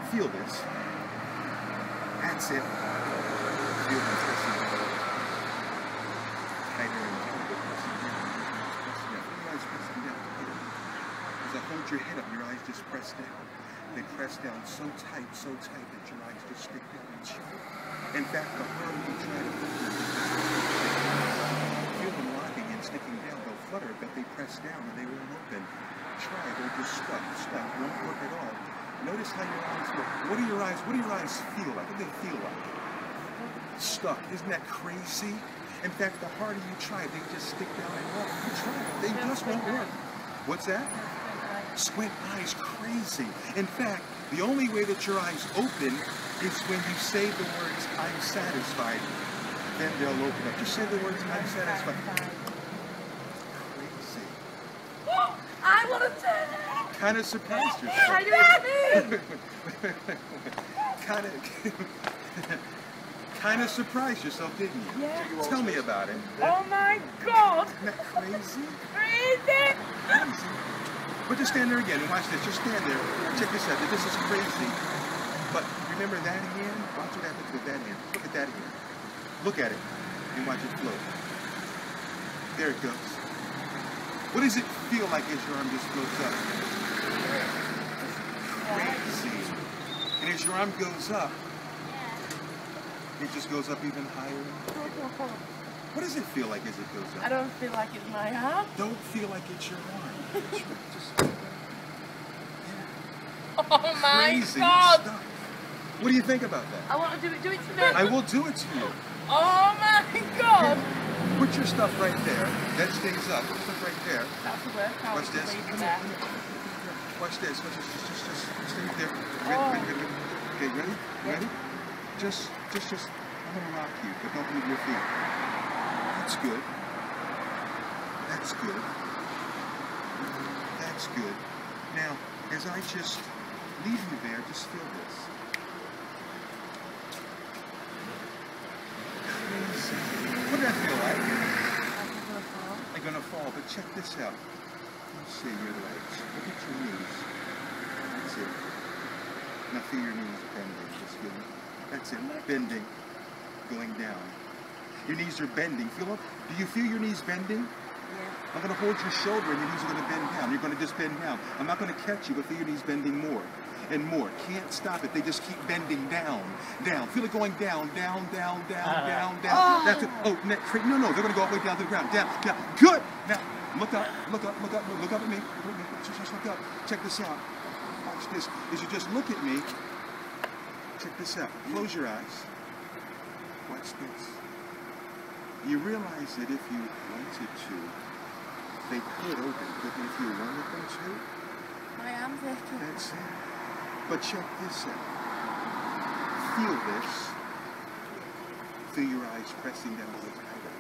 Feel this. That's it. Feel this. Tighter and tighter. Pressing down. Your eyes pressing down tighter. As I hold your head up, your eyes just press down. They press down so tight that your eyes just stick down and shut. In fact, the harder you try to open them, feel them locking and sticking down. They'll flutter, but they press down and they won't open. Try, they're just stuck, won't work at all. Notice how your eyes look. What do your eyes feel like? What do they feel like? Stuck. Isn't that crazy? In fact, the harder you try, they just stick down and walk. You try, they just won't work. What's that? Squint eyes, crazy. In fact, the only way that your eyes open is when you say the words, I'm satisfied. Then they'll open up. Just say the words, I'm satisfied. Crazy. I want to say it. Kind of surprised yourself. I do. Kind of surprised yourself, didn't you? Yeah. Tell me about it. Oh my God. Isn't that crazy? Crazy. Crazy. But just stand there again and watch this. Just stand there. Check this out. This is crazy. But remember that hand? Watch what happens with that hand. Look at that hand. Look at it. And watch it float. There it goes. What does it feel like as your arm just floats up? Crazy. And as your arm goes up, it just goes up even higher. What does it feel like as it goes up? I don't feel like it's my arm. Don't feel like it's your arm. Oh my Crazy God. stuff. What do you think about that? I want to do it. Do it to me. I will do it to you. Oh my God. Put your stuff right there. That stays up. Put stuff right there. That's a workout. Watch this. Leave it Come there. on. Watch this. Watch this. Just stay there. Oh. Ready? Okay, ready? Ready? Just. I'm gonna rock you, but don't move your feet. That's good. That's good. That's good. Now, as I just leave you there, just feel this. Crazy. What does that feel like? I'm gonna fall, but check this out. Let's see your legs. Look at your knees. That's it. Now feel your knees bending. Just feel it. That's it. Bending. Going down. Your knees are bending. Feel it? Do you feel your knees bending? Yeah. I'm going to hold your shoulder and your knees are going to bend down. You're going to just bend down. I'm not going to catch you, but feel your knees bending more and more. Can't stop it. They just keep bending down, down. Feel it going down, down, down, down, down, down. Oh. That's it. Oh, no. They're going to go all the way down to the ground. Down, down. Good. Now, look up, look up, look up, look up at me. Just look up. Check this out. Watch this. As you just look at me, check this out. Close your eyes. Watch this. You realize that if you wanted to, they could open, but if you wanted them to, My arm's aching. that's it. But check this out. Feel this. Feel your eyes pressing down a little tighter.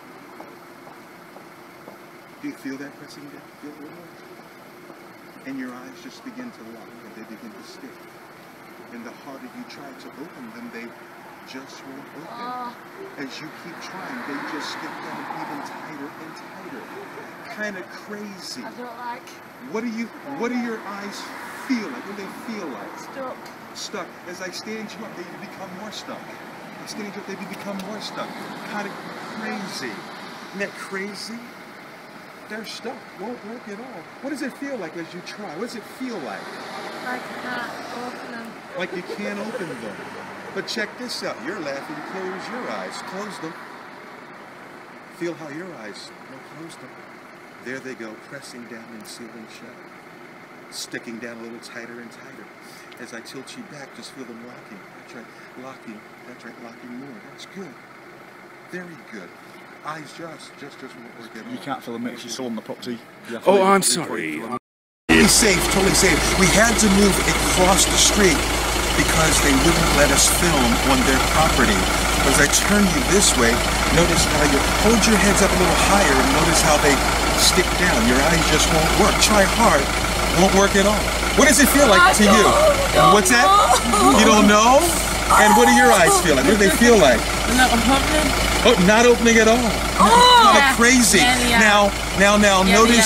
Do you feel that pressing down? Feel it a little? And your eyes just begin to lock, and they begin to stick. And the harder you try to open them, they just won't open. Oh. As you keep trying, they just stick down even tighter and tighter. Kind of crazy. I don't like. What do your eyes feel like? What do they feel like? Stuck. Stuck. As I stage you up, they become more stuck. I stage up, they become more stuck. Kind of crazy. Isn't that crazy? They're stuck. Won't work at all. What does it feel like as you try? What does it feel like? Like I can't open them. Like you can't open them. But check this out. You're laughing. Close your eyes. Close them. Feel how your eyes. No, close them. There they go, pressing down and sealing shut. Sticking down a little tighter and tighter. As I tilt you back, just feel them locking. That's right. Locking. That's right. Locking more. That's good. Very good. Eyes just won't work at all. You can't feel the mix. You saw on the property. Oh, I'm sorry. Totally safe, totally safe. We had to move across the street because they wouldn't let us film on their property. But as I turn you this way, notice how you hold your heads up a little higher and notice how they stick down. Your eyes just won't work. Try hard, won't work at all. What does it feel like to you? What's that? You don't know? And what do your eyes feel like? What do they feel like? Not opening. Oh, not opening at all. Oh, Kind of crazy. Yeah, Now, notice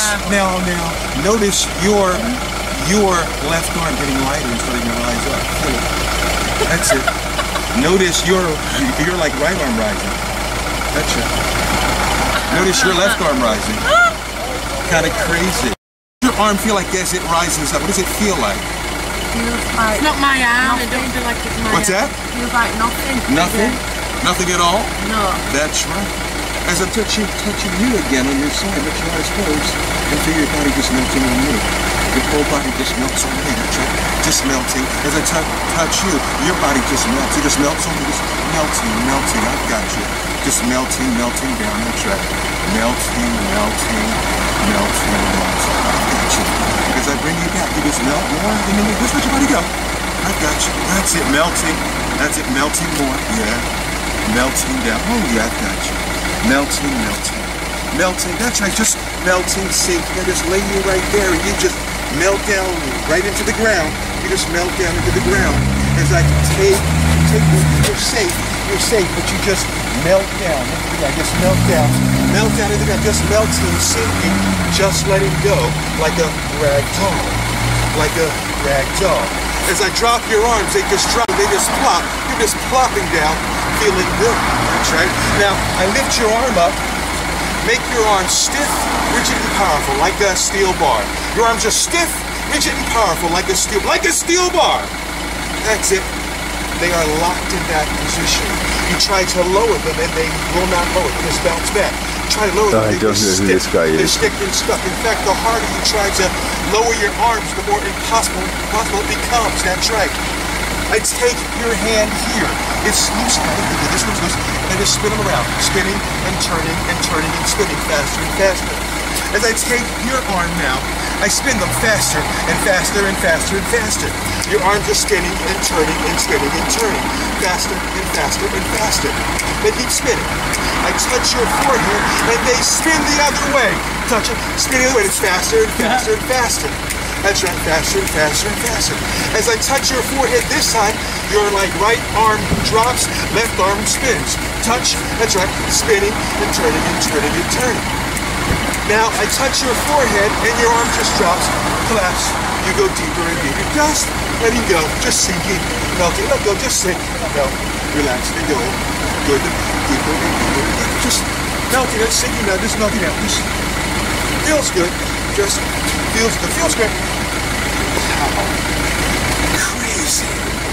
your left arm getting lighter and putting your eyes up. Feel it. That's it. Notice you're like right arm rising. That's it. Notice your left arm rising. Kind of crazy. Your arm feel like as it rises up? What does it feel like? Feels like It's not my arm. I nothing. don't feel like it's my What's arm. that? Feels like nothing. Nothing? Nothing at all? No. That's right. As I'm touching you again on your side, let your eyes close and feel your body just melting on me. Your whole body just melts on me. That's right. Just melting. As I touch you, your body just melts. It just melts on me. Just melting. I've got you. Just melting down. That's right. Melting. I've got you. As I bring you back, you just melt more, and then just let your body go. I've got you. That's it. Melting. That's it. Melting more. Yeah. Melting down. Oh yeah, I've got you. Melting. That's right, just melting, sinking. I just lay you right there and you just melt down right into the ground. You just melt down into the ground. As I take you're safe, but you just melt down. Just melt down into the ground, just melting, sinking, just letting go like a rag doll. As I drop your arms, they just plop. You're just plopping down, feeling good. That's right. Now, I lift your arm up, make your arms stiff, rigid and powerful, like a steel bar. Your arms are stiff, rigid and powerful, like a steel bar. That's it. They are locked in that position. You try to lower them and they will not lower. They just bounce back. Try to lower them, I don't know who this guy is. They're stick and stuck. In fact, the harder you try to lower your arms, the more impossible it becomes. That's right. I take your hand here. It's loose. This one's loose. And I just spin them around. Spinning and turning and spinning faster and faster. As I take your arm now, I spin them faster and faster. Your arms are spinning and turning and spinning and turning. Faster and faster. They keep spinning. I touch your forehead and they spin the other way. Touch it, spin the other way. It's faster and faster. That's right, faster and faster. As I touch your forehead this time, your right arm drops, left arm spins. Touch, that's right, spinning and turning. Now I touch your forehead and your arm just drops, collapse. You go deeper and deeper. Just letting go, just sinking, melting. Let go, just sink, melt, relax, and go. Good, deeper and deeper. Just melting, that's sinking now, just melting out. Just feels good. Just feels good. Feels great. Wow. Crazy.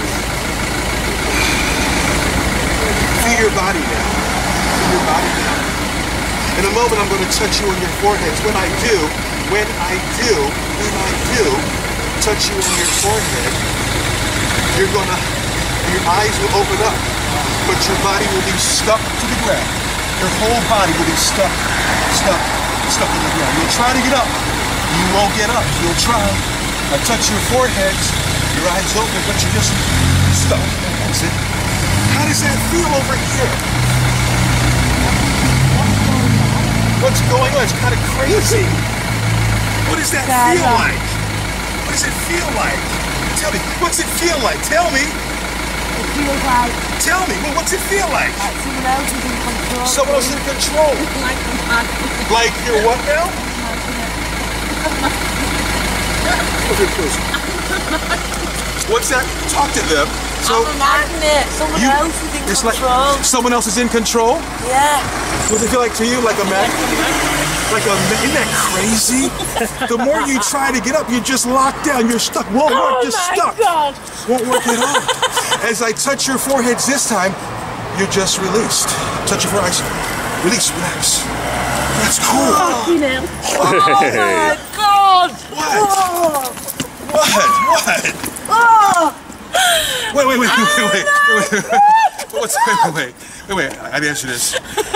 Feel your body now. In a moment, I'm going to touch you on your foreheads. When I do touch you on your forehead, your eyes will open up, but your body will be stuck to the ground. Your whole body will be stuck in the ground. You'll try to get up. You won't get up. You'll try. I touch your foreheads, your eyes open, but you're just stuck. That's it. How does that feel over here? What's going on? It's kind of crazy. What does that feel like? What does it feel like? Tell me. What's it feel like? Tell me. It feels like Tell me. Well, what's it feel like? someone else is in control. Someone else in control. Like the man. Like you're what now? What's that? Talk to them. So I'm a magnet. Someone else is in it's control. like someone else is in control. Yeah. What does it feel like to you? Like a magnet? Isn't that crazy? The more you try to get up, you're just locked down. You're stuck. Won't work. Just stuck. God. Won't work at all. As I touch your foreheads this time, you're just released. Touch your forehead. Release. Relax. That's cool. Oh my God. What? What? Oh. Wait. Wait. I didn't answer this.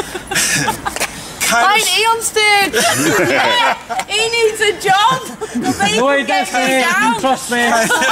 Why ain't he on stage? Yeah, he needs a job. No, he doesn't. Trust me.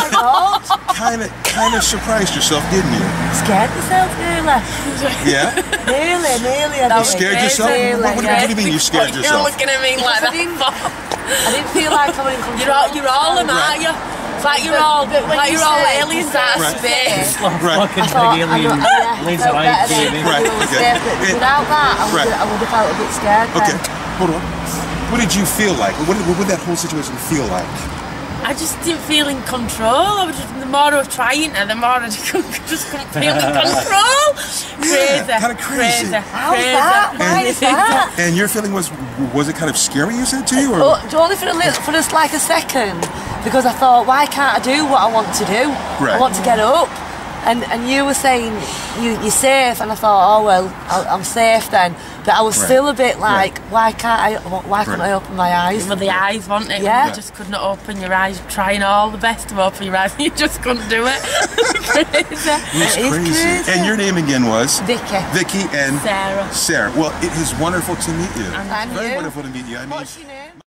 Kind of surprised yourself, didn't you? Scared myself, nearly. Yeah? Nearly. You scared yourself? What do you mean you scared You're yourself? looking at me like that. I didn't feel like I was in control. You're all them, aren't you? It's like you're all aliens out of space. Right. Fucking I thought, alien. Laser eyes, baby. Right, okay. Without that, I would have felt a bit scared. Okay, hold on. What did you feel like? What did that whole situation feel like? I just didn't feel in control. I was just, the more I was trying to, the more I just couldn't feel in control. Crazy. Kind of crazy. How's that? Why is that? And your feeling was it kind of scary, you said, to you? Or? Only for just like a second, because I thought, why can't I do what I want to do? Right. I want to get up. And you were saying you're safe, and I thought, oh well, I'm safe then. But I was still a bit like, why couldn't I open my eyes? Well, the eyes, wasn't it? Yeah. You just couldn't open your eyes, trying all the best to open your eyes, and you just couldn't do it. It's It is crazy. crazy. And your name again was? Vicky. Vicky and Sarah. Sarah. Well, it is wonderful to meet you. And Very you. wonderful to meet you. I mean, What's your name?